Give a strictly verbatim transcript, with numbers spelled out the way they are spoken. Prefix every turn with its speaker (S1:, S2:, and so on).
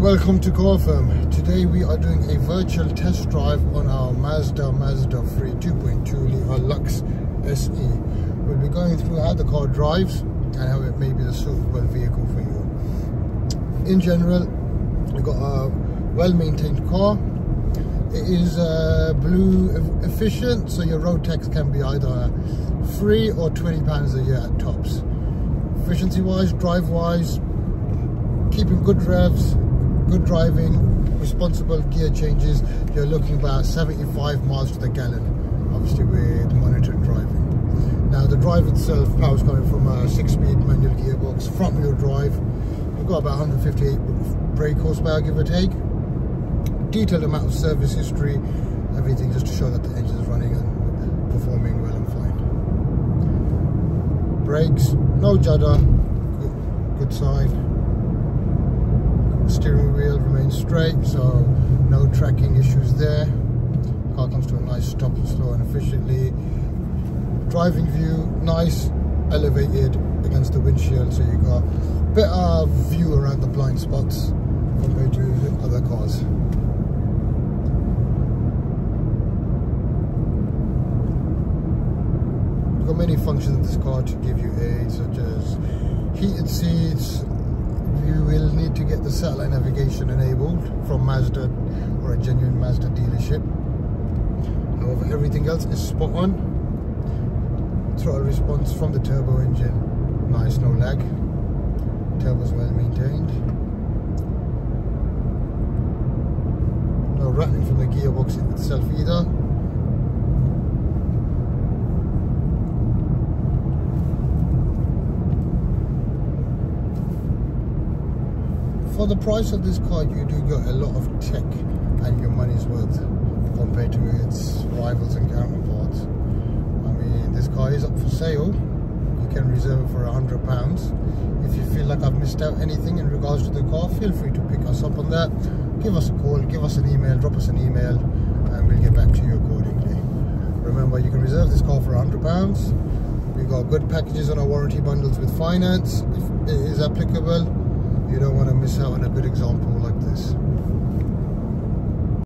S1: Welcome to Car Firm. Today we are doing a virtual test drive on our Mazda Mazda three two point two litre Lux S E. We'll be going through how the car drives and how it may be the suitable vehicle for you. In general, we've got a well-maintained car. It is uh, blue efficient, so your road tax can be either free or twenty pounds a year at tops. Efficiency wise, drive wise, keeping good revs, good driving, responsible gear changes, you're looking about seventy-five miles to the gallon, obviously with monitored driving. Now the drive itself, power's coming from a six-speed manual gearbox, front wheel drive. You've got about one hundred fifty-eight brake horsepower, give or take. Detailed amount of service history, everything just to show that the engine is running and performing well and fine. Brakes, no judder, good, good sign. Steering wheel remains straight, so no tracking issues there. Car comes to a nice stop slow and efficiently. Driving view, nice, elevated against the windshield, so you got better view around the blind spots compared to other cars. You've got many functions in this car to give you aids, such as heated seats. You will need to get the satellite navigation enabled from Mazda or a genuine Mazda dealership. However, everything else is spot on. Throttle response from the turbo engine, nice, no lag. Turbo's well maintained. No rattling from the gearbox itself either. For the price of this car, you do get a lot of tech and your money's worth compared to its rivals and counterparts. I mean, this car is up for sale. You can reserve it for a hundred pounds. If you feel like I've missed out anything in regards to the car, feel free to pick us up on that. Give us a call, give us an email, drop us an email, and we'll get back to you accordingly. Remember, you can reserve this car for a hundred pounds. We've got good packages on our warranty bundles with finance, if it is applicable. You don't want to miss out on a good example like this.